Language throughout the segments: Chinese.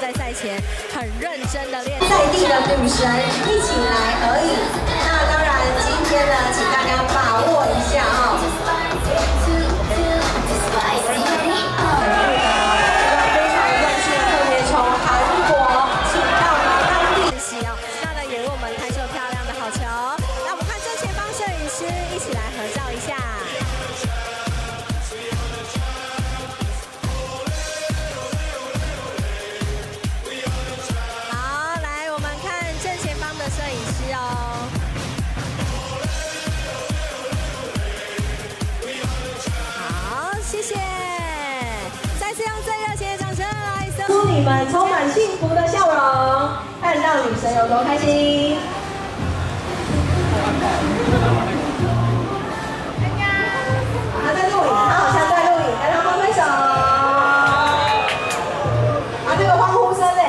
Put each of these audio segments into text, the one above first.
在赛前很认真的练。 在地的女神一起来合影。那当然，今天呢，请大家把握一下哦。 祝你们充满幸福的笑容，看到女神有多开心。他在录影，他好像在录影，来，他挥挥手。啊，这个欢呼声呢？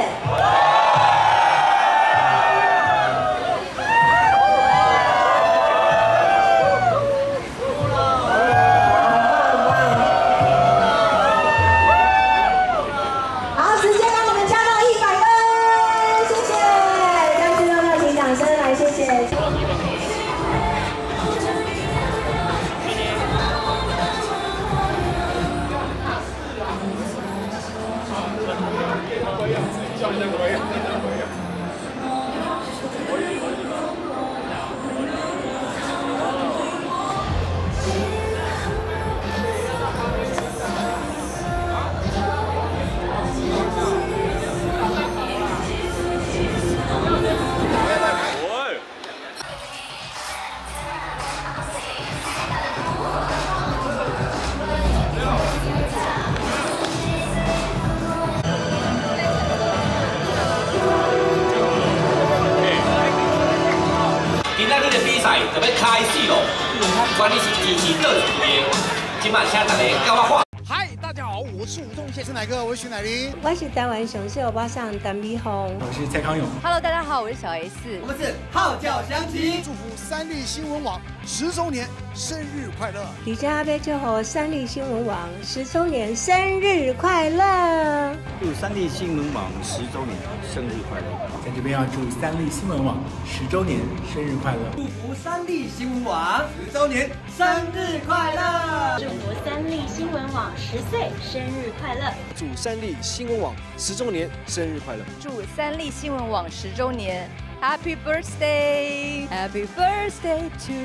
就要开始咯！不管你是支持倒一边，今晚请大家跟我看。 嗨，大家好，我是吴宗宪，是哪个？我是许乃麟， 我是台湾雄狮欧巴桑陈美凤， 我是蔡康永。 Hello， 大家好，我是小 S。 我们是号角响起， 祝福三立新闻网10周年生日快乐！ 李佳贝祝福三立新闻网10周年生日快乐！ 祝三立新闻网10周年生日快乐！ 在这边要祝三立新闻网10周年生日快乐！ 祝福三立新闻网10周年生日快乐！ 祝福三立新闻网10岁生日快乐！ 祝三立新闻网10周年生日快乐！ 祝三立新闻网10周年 Happy Birthday Happy Birthday to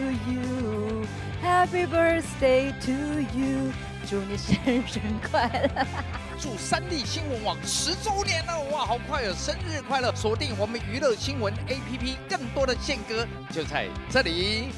you Happy Birthday to you 祝你生日快乐！ 祝三立新闻网10周年了，哇，好快哦！生日快乐！锁定我们娱乐新闻 APP， 更多的宪歌就在这里。